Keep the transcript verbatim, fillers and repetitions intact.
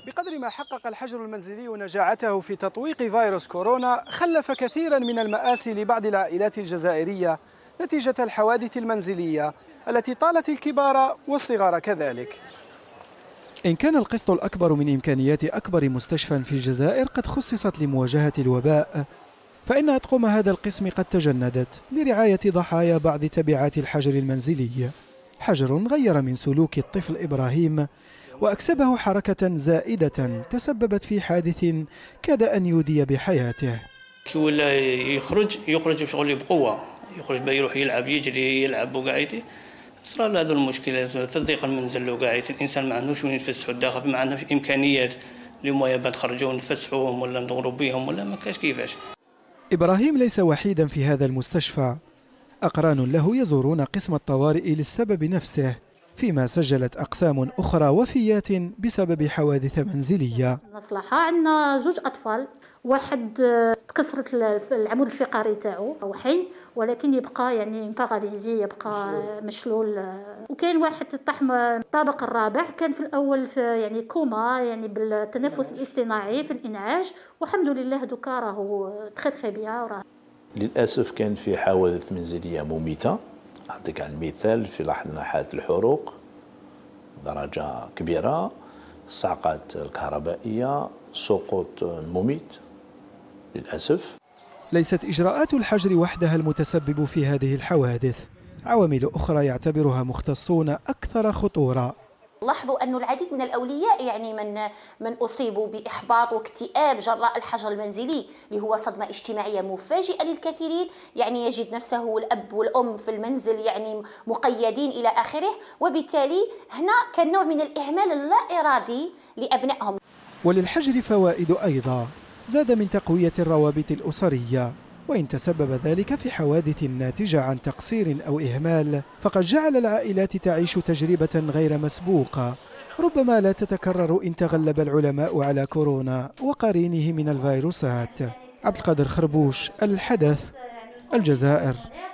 بقدر ما حقق الحجر المنزلي نجاعته في تطويق فيروس كورونا، خلف كثيرا من المآسي لبعض العائلات الجزائرية نتيجة الحوادث المنزلية التي طالت الكبار والصغار كذلك. إن كان القسط الأكبر من إمكانيات أكبر مستشفى في الجزائر قد خصصت لمواجهة الوباء، فإن أطقم هذا القسم قد تجندت لرعاية ضحايا بعض تبعات الحجر المنزلي، حجر غير من سلوك الطفل إبراهيم وأكسبه حركة زائدة تسببت في حادث كاد أن يودي بحياته. كي ولا يخرج يخرج شغل بقوة، يخرج بقى يروح يلعب يجري يلعب وقاعد صار له هذو المشكلة تضيق المنزل وقاعد الإنسان ما عندوش وين يتفسحوا الداخل، ما عندهمش إمكانيات اليوم يا نخرجوا نفسحوهم ولا ندوروا بيهم ولا ما كاش كيفاش. إبراهيم ليس وحيدا في هذا المستشفى، أقران له يزورون قسم الطوارئ للسبب نفسه، فيما سجلت أقسام أخرى وفيات بسبب حوادث منزلية. المصلحة عندنا زوج أطفال، واحد تكسرت العمود الفقري تاعو وحي ولكن يبقى يعني باراليزي، يبقى مشلول، وكاين واحد طاح من الطابق الرابع، كان في الأول في يعني كوما يعني بالتنفس الاصطناعي في الإنعاش، والحمد لله دوكا راهو تخي تخي بيان. للأسف كان في حوادث منزلية مميتة. أعطيك على المثال في لاحظنا حالة الحروق درجة كبيرة، الصعقات الكهربائية، سقوط مميت للأسف. ليست إجراءات الحجر وحدها المتسبب في هذه الحوادث، عوامل أخرى يعتبرها مختصون أكثر خطورة. لاحظوا أن العديد من الأولياء يعني من من أصيبوا بإحباط واكتئاب جراء الحجر المنزلي اللي هو صدمة اجتماعية مفاجئة للكثيرين، يعني يجد نفسه الأب والأم في المنزل يعني مقيدين إلى آخره، وبالتالي هنا كان نوع من الإهمال اللا إرادي لأبنائهم. وللحجر فوائد أيضا، زاد من تقوية الروابط الأسرية، وإن تسبب ذلك في حوادث ناتجة عن تقصير أو إهمال فقد جعل العائلات تعيش تجربة غير مسبوقة ربما لا تتكرر إن تغلب العلماء على كورونا وقرينه من الفيروسات. عبد القادر خربوش، الحدث، الجزائر.